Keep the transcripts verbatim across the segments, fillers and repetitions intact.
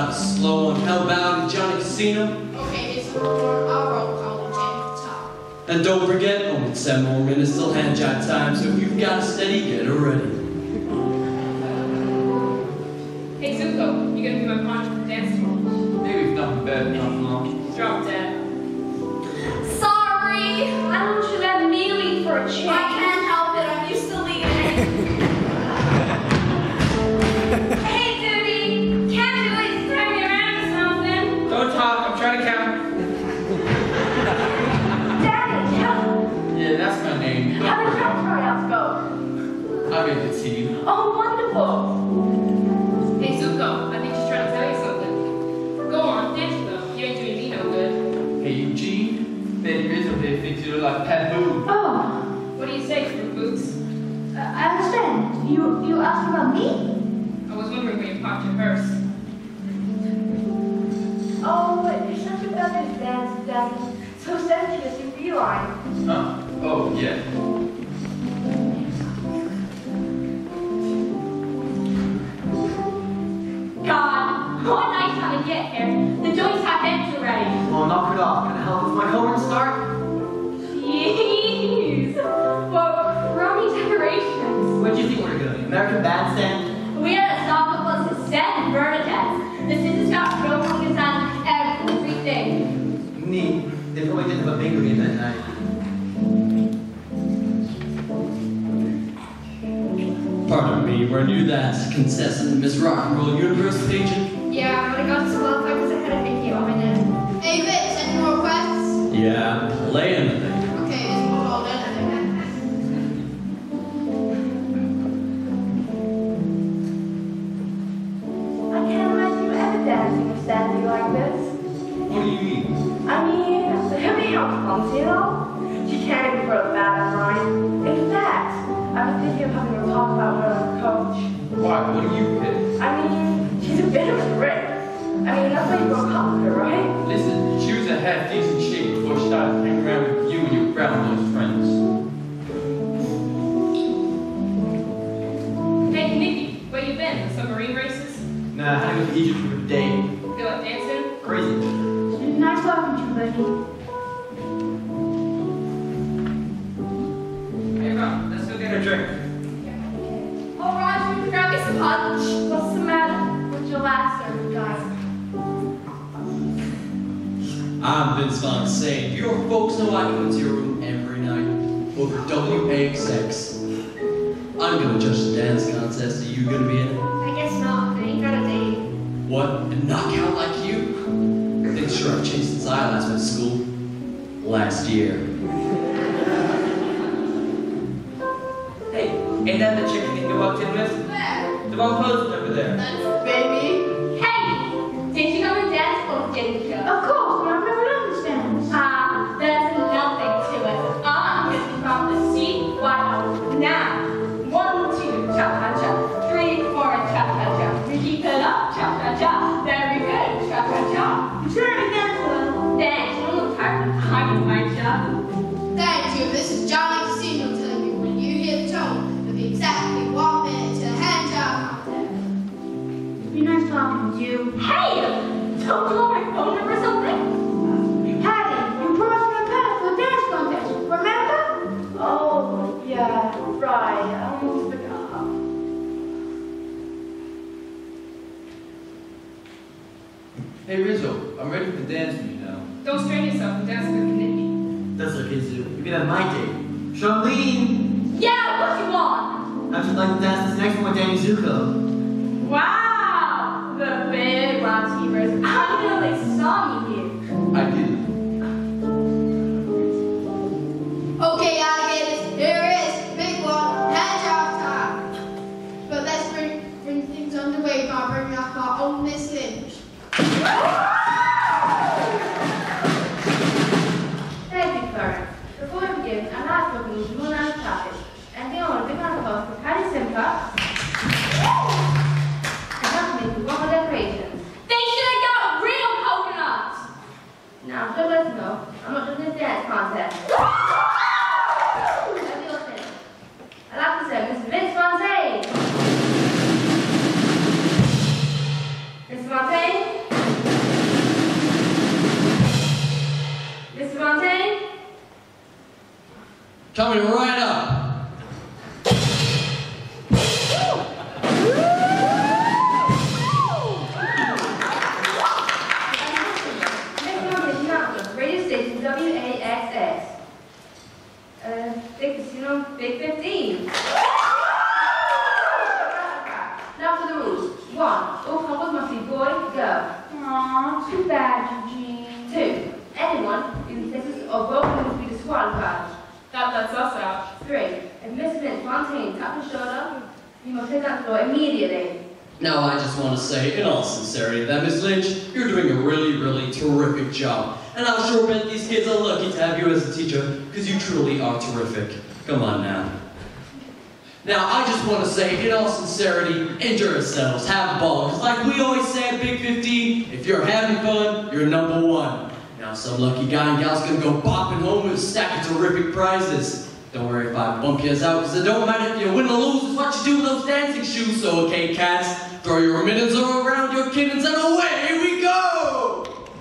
about the slow and hellbound Johnny Casino? Okay, it's more our roll call at the top. And don't forget, only seven more minutes till hand jive time, so if you've got a steady, get her ready. Hey Zuko, you gonna be my partner for the dance tomorrow? Maybe it's nothing better than nothing long. Drop dead. Sorry, why don't you let me lead for a change? I can't help it, I'm used to leading. Hey, Duty, can't do it, throw me around or something. Don't talk, I'm trying to count. Daddy, count. Yeah, that's my name. How did your tryouts go? I made the team. Oh, wonderful. Hey Zuko, I think she's trying to tell you something. Go on, dance with them. You ain't doing me no good. Hey, Eugene. Betty Rizzo here thinks you look like Pat Boo. Oh, What do you say, Fruit Boots? uh, I understand. You you asked about me? I was wondering where you parked your hearse. Oh, but you're such a better dance, Daddy. So sensuous, you realize. Huh? Oh, yeah. God, what a nice time to get here. The joints have ends already. Well, knock it off. Can I help with my Cohen start? Jeez. What crummy decorations. Where do you think we're going? American Bandstand? We had a soccer plus a set and Bernadette's. The sisters got rolling on everything. Neat. They probably didn't have a bingo game that night. Pardon me, were you that contestant in Miss Rock and Roll Universe pageant? Yeah, but I got disqualified because I had a Mickey on my neck. Hey Vince, any more requests? Yeah, play anything. Okay, it's more all done, I think. I can't imagine you ever dancing or standing like this. What do you mean? I mean, look at how clumsy and all. She can't even throw a bad line. In fact, I was thinking of having a talk about her as a coach. Why? What do you pick? I mean, she's a bit of a brick. I mean, that's why you broke up with her, right? Listen, she was in half decent shape before she started hanging around with you and your brown-nosed friends. Hey Nikki, where you been? The submarine races? Nah, I had to go to Egypt for a day. Feel like dancing? Crazy. Nice talking to you, buddy. Hey, Ron, let's go get a drink. Oh, Roger, grab me some punch. What's the matter with your last serve, guys? I'm Vince Vaughn saying, your folks know I come into your room every night over W A X X. I'm gonna judge the dance contest. Are you gonna be in it? I guess not, I ain't got a date. What? A knockout like you? Things sure have changed since I last went to school. Last year. Hey, ain't that the chicken you walked in with? Where? The one posted over there. That's baby. Hey! Did you come and dance or didn't you? Of course, but I've never understand. Ah, there's nothing to it. I'm getting from the seat wide now. One, two, cha-cha-cha. Three, four, cha-cha-cha. We keep it up, cha-cha-cha. Very good, cha-cha-cha. You sure to dance well? Dance, you don't look tired of time, my job. Thank you, this is Johnny Casino telling you when you hear the tone, it'll be exactly one minute to the hand job contest. Be nice talking to you. Hey! Don't call my phone number or something? Patty, you promised me a pass for a dance contest, remember? Oh, yeah, right. I almost forgot. Hey, Rizzo, I'm ready for the dance with you now. Don't strain yourself and dance with Nikki. That's okay, Zoo. You can have my date. Charlene! Yeah, what you want? How'd you like to dance this next one with Danny Zuko? Wow! The big round keepers. How do you know they saw me here? I did. Okay, alligators, here is big one, hand job time. But let's bring, bring things underway by bringing up our own Miss Lynch. Thank you, Clarence. Before we begin, I'm not looking at one on the topic. And the only big round of applause for Patty Simcox. must take that floor immediately. Now, I just want to say, in all sincerity, that Miss Lynch, you're doing a really, really terrific job. And I'll sure bet these kids are lucky to have you as a teacher, because you truly are terrific. Come on now. Now, I just want to say, in all sincerity, enjoy yourselves, have a ball. Because like we always say at Big fifteen, if you're having fun, you're number one. Now, some lucky guy and gal's gonna go bopping home with a stack of terrific prizes. Don't worry if I bump you out, because it don't matter if you win or lose, it's what you do with those dancing shoes. So, okay, cats, throw your mittens around your kittens and away we go!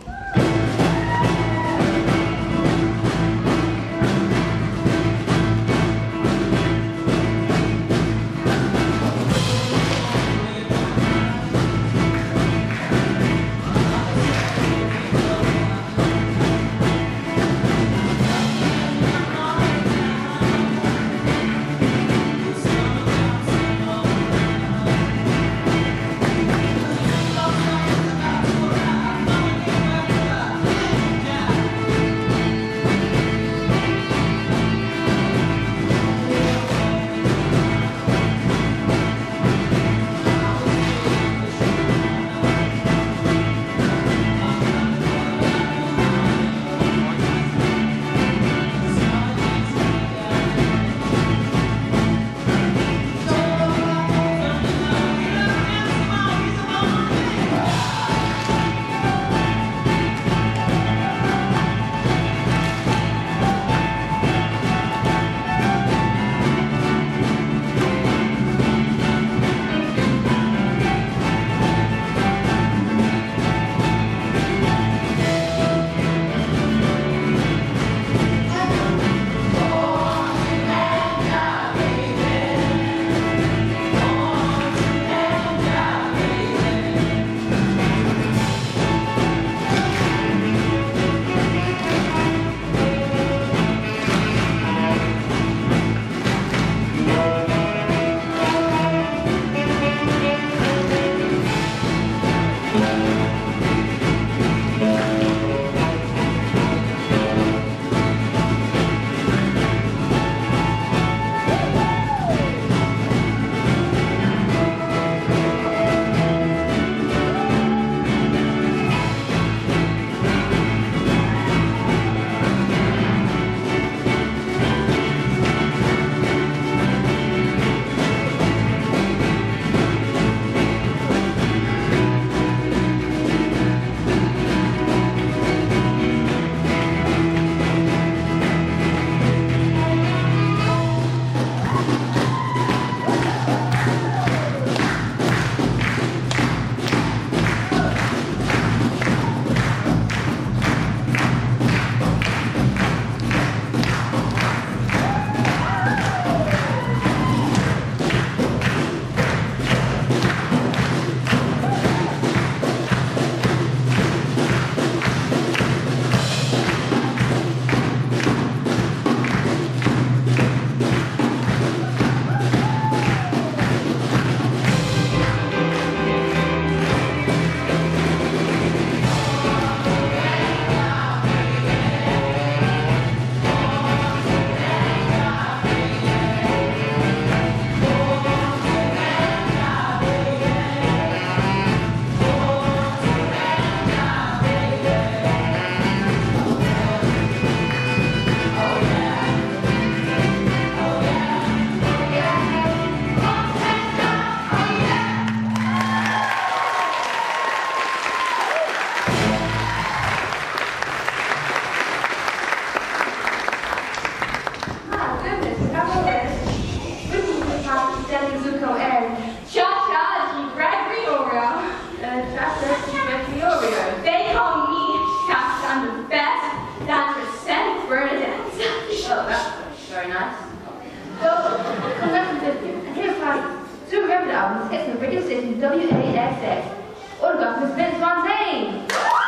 W A X X. Autograph Miss Vince Fontaine.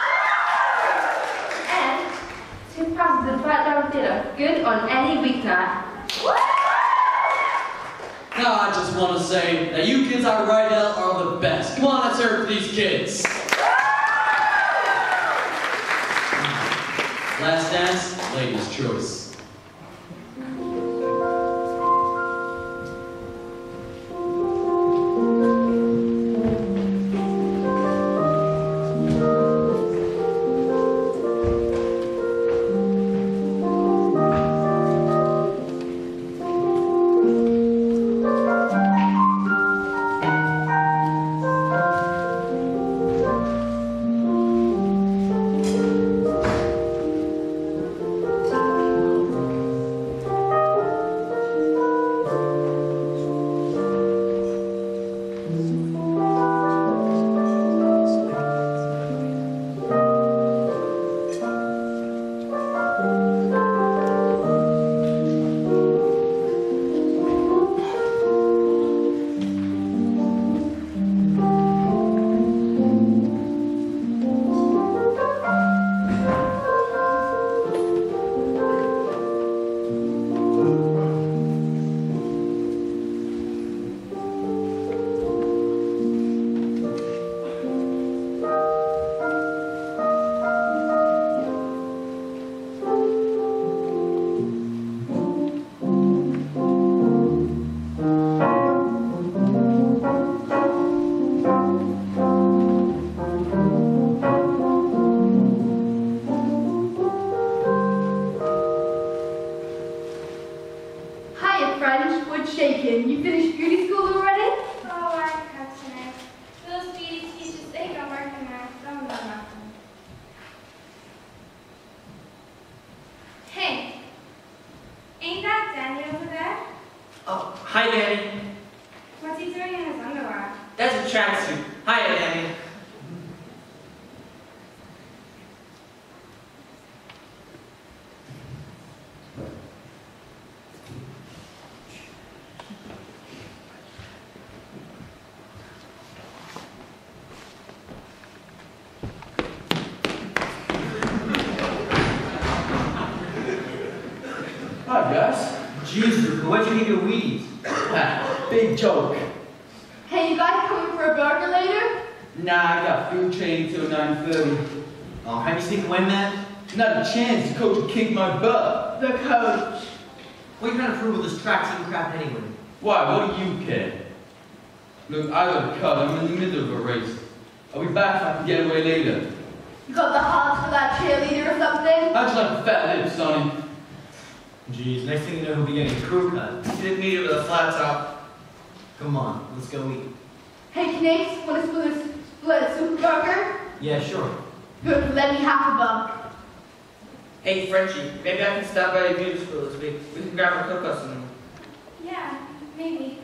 And two passes in Flat Down Theatre. Good on any weeknight. Now I just want to say that you kids at Rydell are the best. Come on, let's hear it for these kids. Last dance, ladies' choice. That's a tracksuit. Hiya, Danny. Hi, guys. Jeez, where'd you get your Wheaties? Ah, big joke. Hey, you guys coming for a burger later? Nah, I got food training till nine thirty. Oh, have you seen the win, man? Not a chance. The coach kicked my butt. The coach. What are you trying to prove with this track team crap anyway? Why? What do you care? Look, I got a cut. I'm in the middle of a race. I'll be back if I can get away later. You got the hots for that cheerleader or something? How'd you like a fat lip, Sonny? Jeez, next thing you know, he'll be getting a crew cut. Didn't need it with a flat top. Come on, let's go eat. Hey, Knicks, want to split a, split a super burger? Yeah, sure. Good, let me have a bump. Hey, Frenchie, maybe I can stop by your beauty school this week. We can grab a cook us some. Yeah, maybe.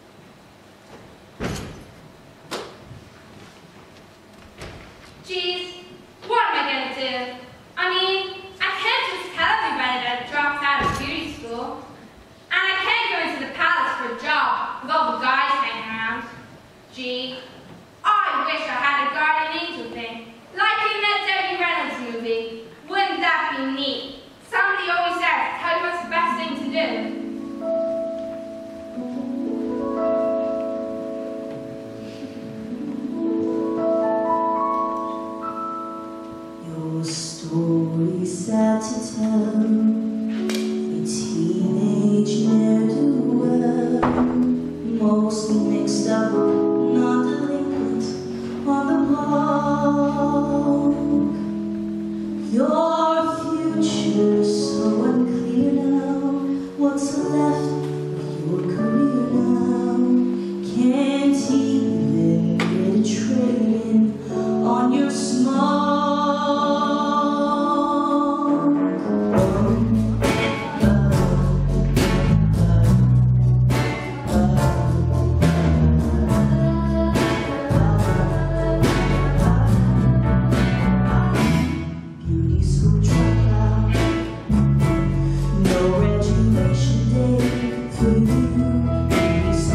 Geez, what am I gonna do? I mean, I can't just tell everybody that I dropped out of beauty school. And I can't go into the palace for a job with all the guys hanging around. Gee, I wish I had a guardian angel thing, like in that Debbie Reynolds movie. Wouldn't that be neat? Somebody always says, tell you what's the best thing to do. Your story sad to tell, a teenage ne'er-do-well, mostly mixed up, not delinquent on the block. Your future's so unclear now, what's left of your career now? Can't even get a trade-in on your small. No graduation day for you.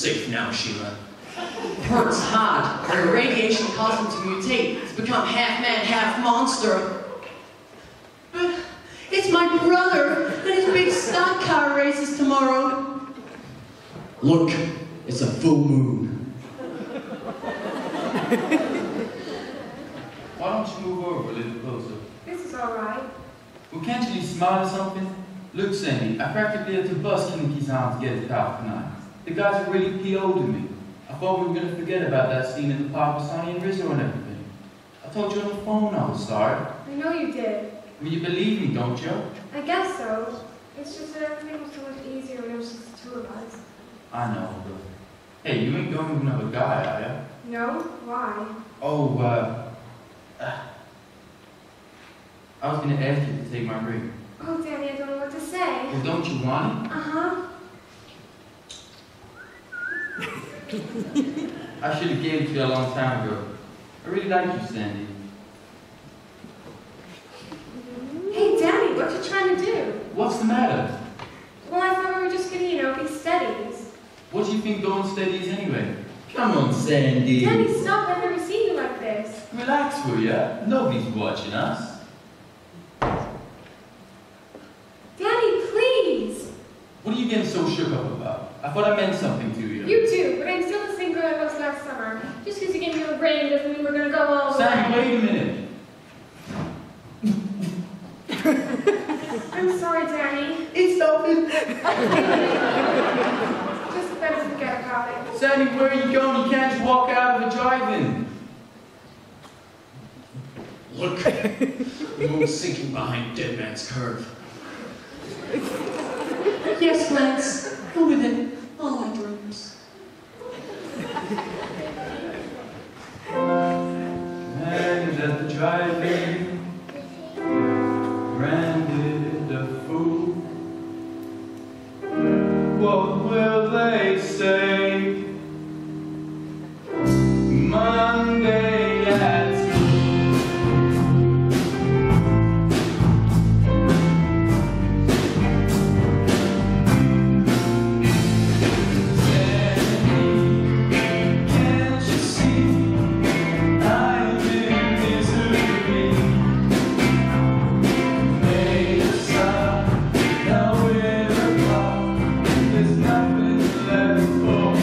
safe now, Sheila. Hurts hard. The radiation caused him to mutate. He's become half man, half monster. But it's my brother and his big stock car races tomorrow. Look, it's a full moon. Why don't you move over a little closer? This is all right. Well, can't you smile or something? Look, Sandy, I practically had to bust Kinnicky's arm to get it out tonight. The guys are really P O'd to me. I thought we were going to forget about that scene in the park with Sonny and Rizzo and everything. I told you on the phone I was sorry. I know you did. Well, you believe me, don't you? I guess so. It's just that everything was so much easier when it was just the two of us. I know, but... Hey, you ain't going with another guy, are you? No? Why? Oh, uh... uh I was going to ask you to take my ring. Oh, Danny, I don't know what to say. Well, don't you want it? Uh-huh. I should have gave it to you a long time ago. I really like you, Sandy. Hey, Danny, what you trying to do? What's the matter? Well, I thought we were just gonna, you know, be steadies. What do you think going steady is anyway? Come on, Sandy. Danny, stop. I've never seen you like this. Relax, will ya? Nobody's watching us. Danny, please. What are you getting so shook up about? I thought I meant something to you. You too, but I'm still the same girl I was last summer. Just because you gave me a ring doesn't mean we're gonna go all the Sandy, way. wait a minute. I'm sorry, Danny. It's open. Just better forget about it. Sandy, where are you going? You can't just walk out of the drive-in. Look, the moon's sinking behind Dead Man's Curve. Yes, Lance, go with it. All my dreams. And at the drive-in, branded a fool. What will they say? Monday at There's nothing left for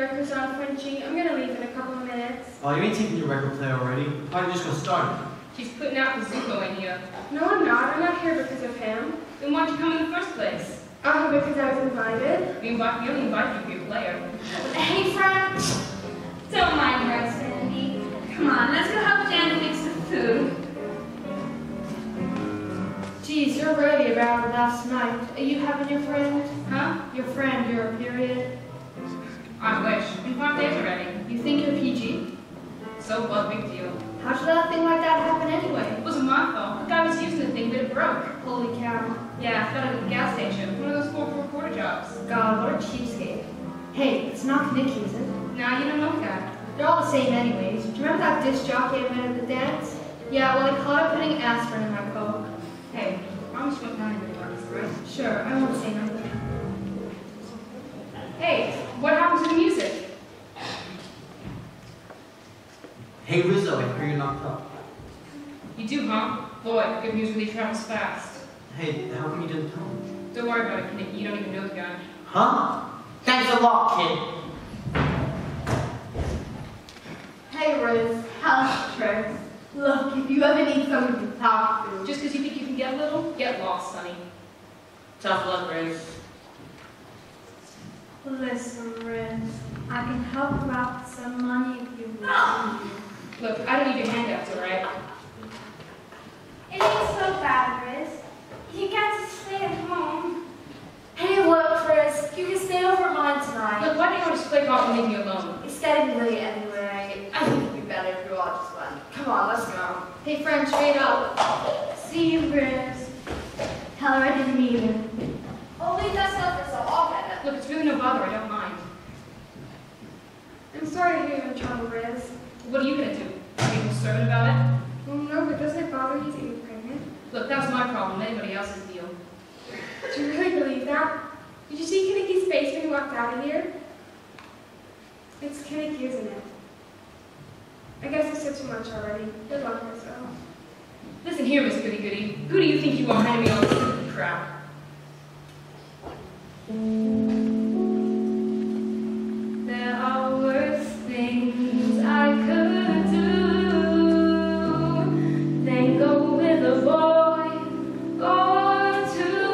records on, Frenchie. I'm gonna leave in a couple of minutes. Oh, you ain't taking your record player already. The party just got started. She's putting out the Zuko in here. No, I'm not. I'm not here because of him. Then why'd you come in the first place? Oh, because I was invited. We, invite, we only invited you to be a player. Hey, friend. Don't mind her, Sandy. Come on, let's go help Jan fix the food. Geez, you're really about last night. Are you having your friend? Huh? Your friend, your period? I wish. In five days already. You think you're P G? So what, big deal. How should that thing like that happen anyway? It wasn't my fault. The guy was using the thing, but it broke. Holy cow. Yeah, I found it at the gas station. One of those four four quarter jobs. God, what a cheapskate. Hey, it's not Nicky, is it? Nah, you don't know the guy. They're all the same anyways. Do you remember that disc jockey I met at the dance? Yeah, well, I caught him putting aspirin in my coke. Hey, I promise you won't tell anybody about this, right? Sure, I won't say nothing. Hey, what happened to the music? Hey Rizzo, I hear you're knocked up. You do, huh? Boy, good news really travels fast. Hey, how come you didn't tell me? Don't worry about it, kid. You don't even know the guy. Huh? Thanks a lot, kid. Hey, Riz. How's the trip? Look, if you ever need someone to talk to. Just because you think you can get a little, get lost, Sonny. Tough luck, Riz. Listen, Riz, I can help you out with some money if you want. Look, I don't need your handouts, alright? It ain't so bad, Riz. You get to stay at home. Hey, look, Riz, you can stay over at mine tonight. Look, why don't you just play golf and leave me alone? It's getting late anyway. I think it'd be better if we all just went. Come on, let's go. Hey, friend, straight up. See you, Riz. Tell her I didn't mean it. Oh, leave that stuff for so I'll get it. Look, it's really no bother, I don't mind. I'm sorry to hear you're in trouble, Riz. What are you gonna do? Are you concerned about it? Well, no, but doesn't it bother you that you're pregnant? Look, that was my problem, anybody else's deal. Do you really believe that? Did you see Kanicki's face when he walked out of here? It's Kanicki, isn't it? I guess I said too much already. Good luck, myself. Listen here, Miss Goody Goody. Who do you think you are handing me all this stupid crap? There are worse things I could do than go with a boy or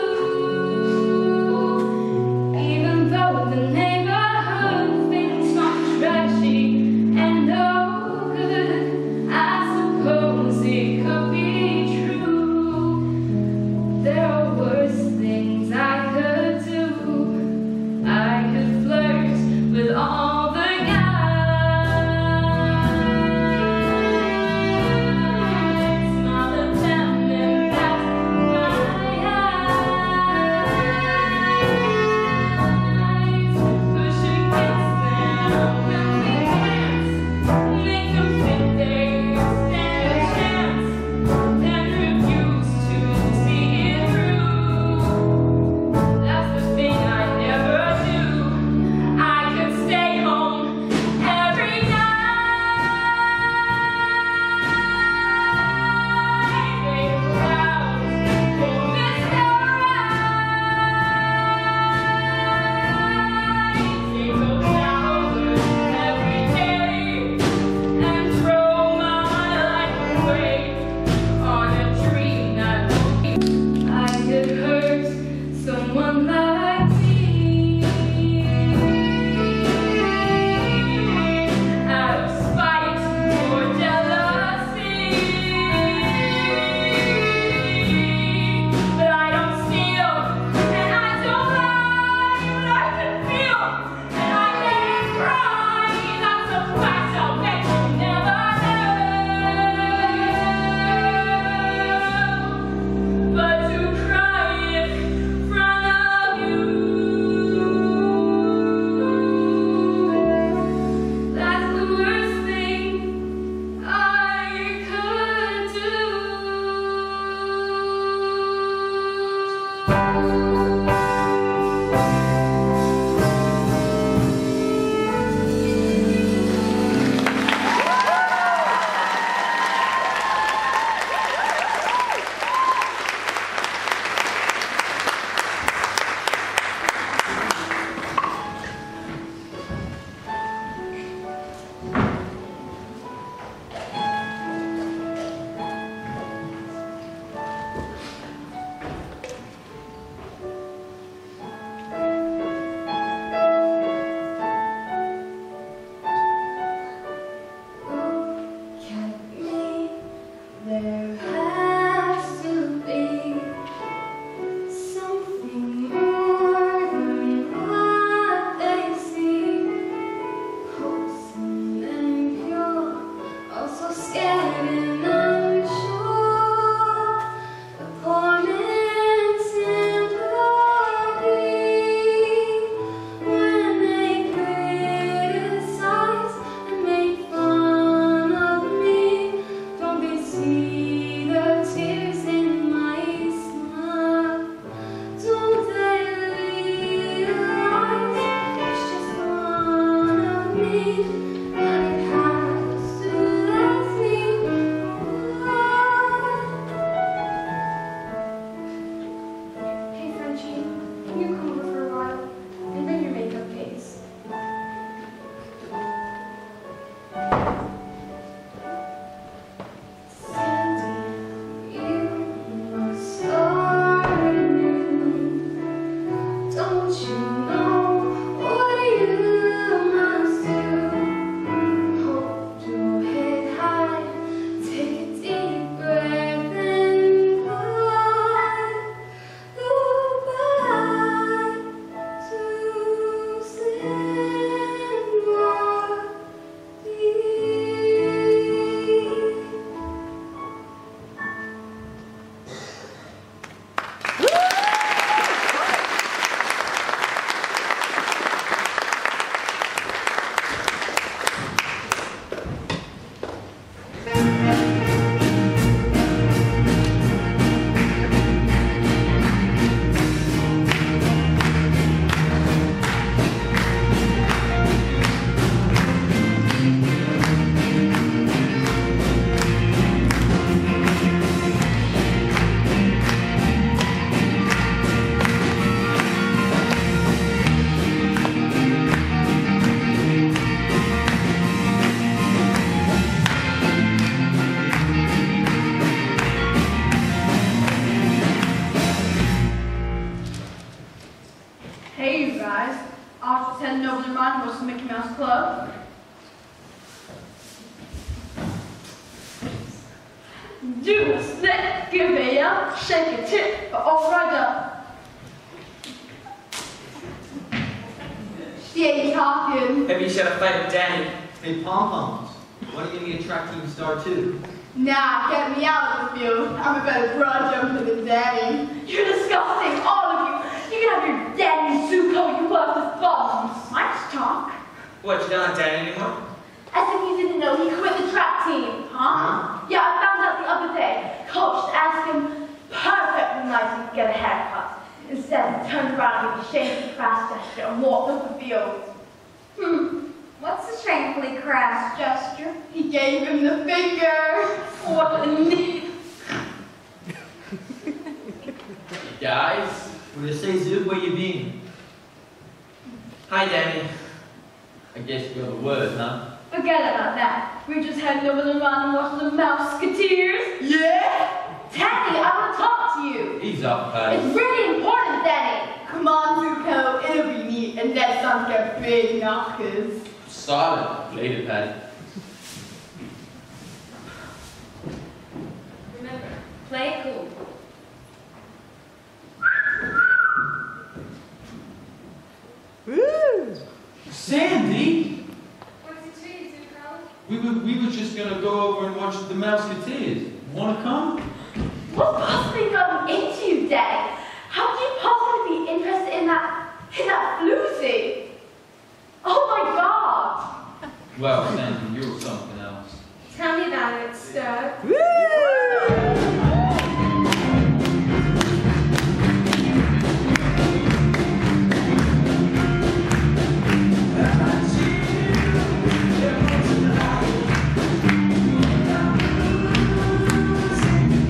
two. Even though the neighborhood thinks I'm trashy and no good, I suppose it could be true. There are worse things I could do. I could flirt with all the guys, smile at them and pass my eyes, push against them when we dance, make them think they stand a chance, then refuse to see it through. That's the thing I never do. I could stay home every night, wait around for Mister Right. Take a shower every day and throw my life away on a dream that will be. I could hurt someone like me out of spite or jealousy, but I don't steal and I don't lie, but I can feel and I can cry. That's a fact I'll bet you never know, but to cry in front of you, that's the worst thing I could do. you come over for a while and bring your makeup case? Sandy, you must start anew. Don't you know what you must do? Hold your head high, take a deep breath and goodbye, goodbye to Hey, you guys. I was just heading over to Mighty Mouse to Mickey Mouse Club. Do a split, give a yell, shake a tip, all right up. She ain't talking. Maybe you should have fight with Danny. Hey, pom-poms. Why don't you give me a track team star too? Nah, get me out of the field. I'm a better broad jumper than Daddy. You're disgusting, all of you. You can have your Danny Zuko, you worthless bums. Let's talk. What, you don't like Danny anymore? As if you didn't know he quit the track team, huh? Yeah, I found out the other day. Coach asked him perfectly nice he could get a haircut. Instead, he turned around and gave a shamefully crass gesture and walked off the field. Hmm. What's the shamefully crass gesture? He gave him the finger. What a need. Guys, What do you say, Zook? Where you been? Hi, Danny. I guess you got the word, huh? Forget about that. We're just heading over to run and watch the Mouseketeers. Yeah? Danny, I want to talk to you. Ease up, Patty. It's really important, Danny. Come on, Zuko. It'll be neat. And that sounds like big knockers. Silent. Later, Patty. Remember, play it cool. Sandy, What's it to you, Zuko? we were, we were just gonna go over and watch the Mouseketeers. Wanna come? What's possibly gotten into you, Daddy? How could you possibly be interested in that, in that floozy? Oh my God! Well, Sandy, you're something else. Tell me about it, sir. Thank you.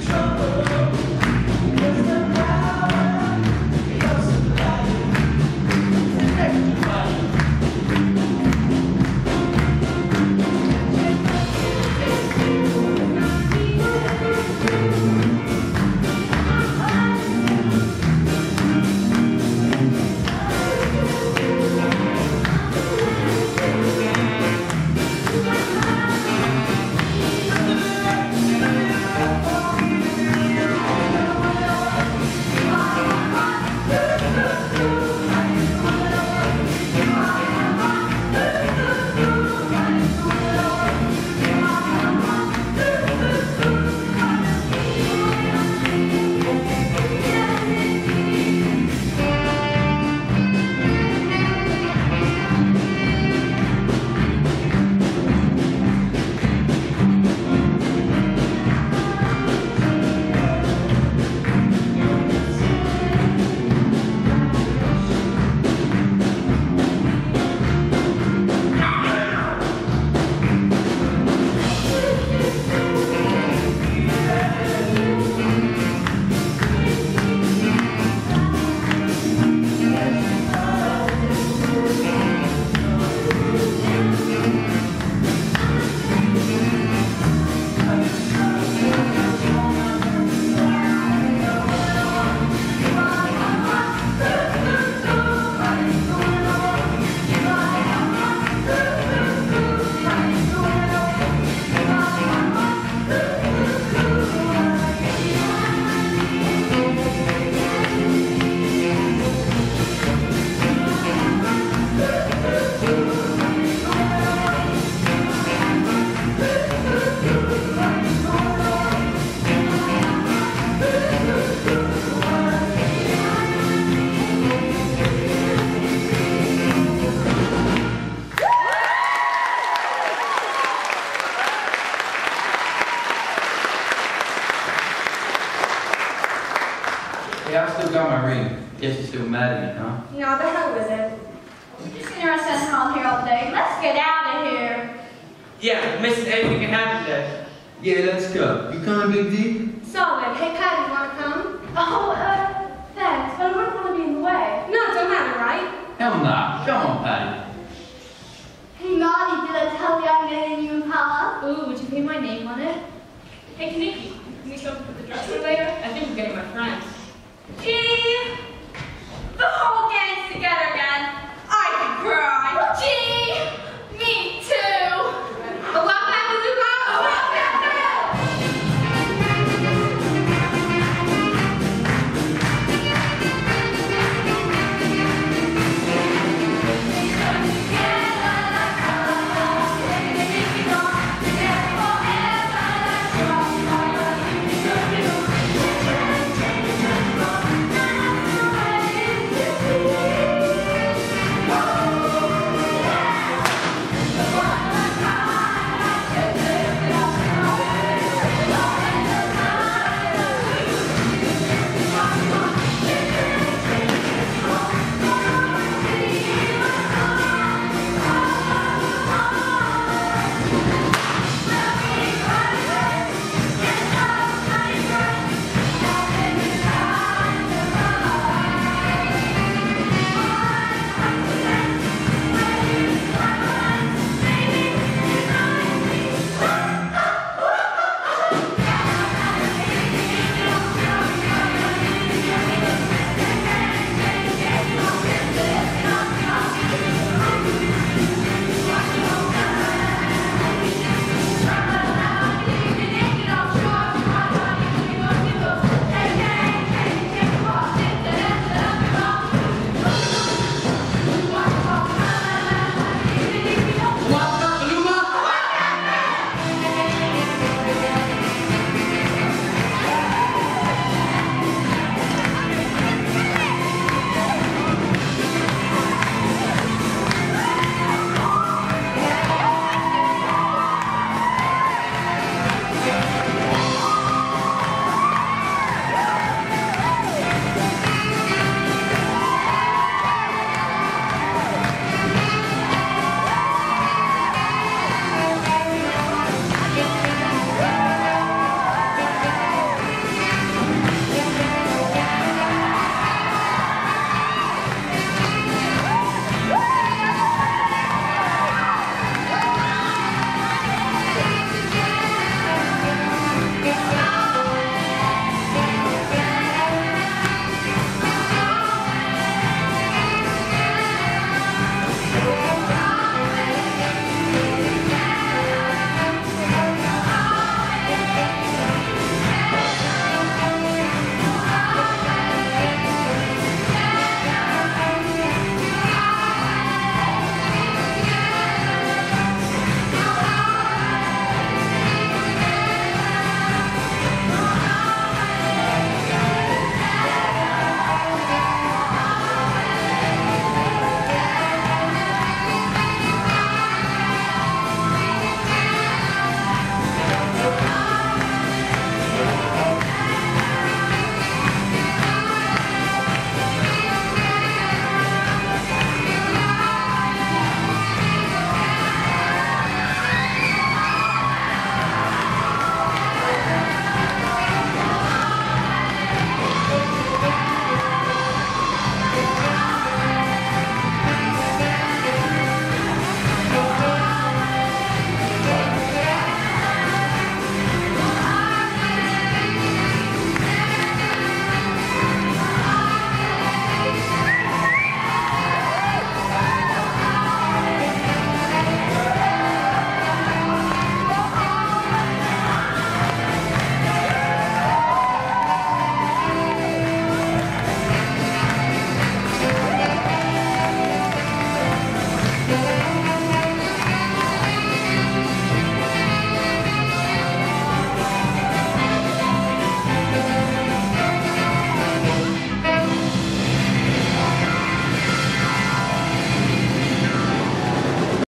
Hey, I've still got my ring. Guess you're still mad at me, huh? No, the hell with it. We're just gonna rest around here all day. Let's get out of here. Yeah, missing anything can happen today. Yeah, let's go. You coming, Big D? Solid. Hey, Patty, wanna come? Oh, uh,